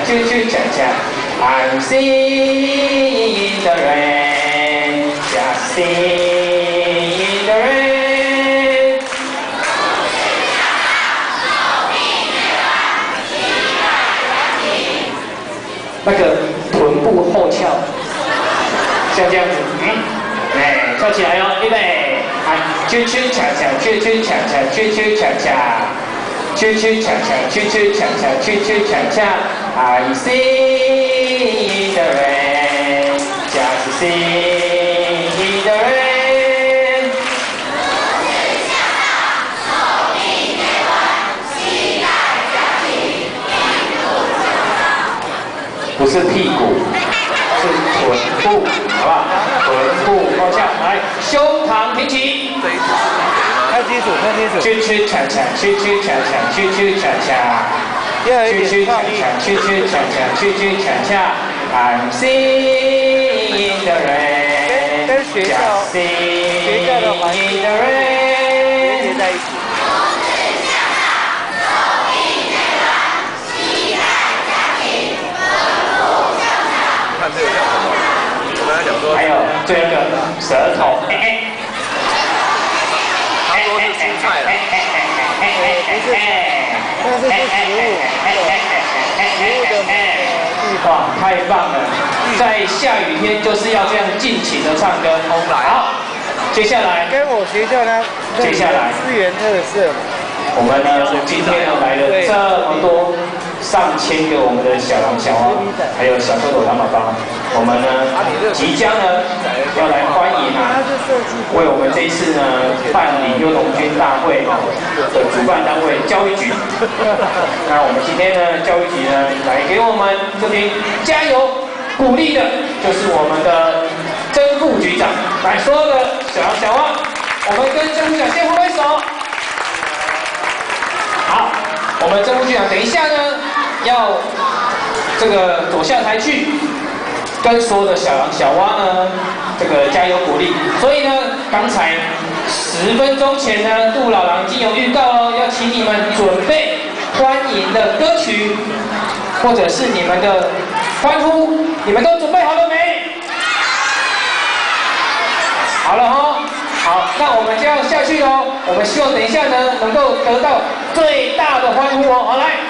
啾啾恰恰。I'm singing in the rain, just singing in the rain。那个臀部后翘，像这样子，跳起来哦，预备，啾啾恰恰，啾啾恰恰，啾啾恰恰。啾啾恰恰，啾啾恰恰，啾啾恰恰。I'm singing in the rain, just singing in the rain。不是屁股，是臀部，好不好？臀部后翘，来，胸膛平起。 看清楚，看清楚。 啾啾恰恰，啾啾恰恰，啾啾恰恰。啾啾恰恰，啾啾恰恰，啾啾恰恰。I'm singing in the rain， 跟学校的环境连接在一起。 看这个叫什么？我跟他讲说。 还有最后一个舌头。 他说是蔬菜啦。 不是，但是是食物，食物的地方。 哇，太棒了！在下雨天就是要这样尽情的唱歌。好，接下来跟我学校呢， 接下来资源特色。 我们呢，今天呢来了这么多上千个我们的小狼小蛙，还有小豆豆蓝宝宝，我们呢即将呢要来欢迎为我们这一次呢办理幼童军大会的主办单位教育局。那我们今天呢教育局呢来给我们这边加油鼓励的，就是我们的曾副局长。来，所有的小狼小蛙，我们跟曾副局长先挥挥手。好，我们曾副局长等一下呢，要这个走下台去，跟所有的小狼小蛙呢，这个加油鼓励。所以呢，刚才10分钟前呢，杜老狼已经有预告哦，要请你们准备欢迎的歌曲，或者是你们的欢呼，你们都准备好了没？好了哈。好，那我们就要下去喽。我们希望等一下呢，能够得到最大的欢呼哦。好，来。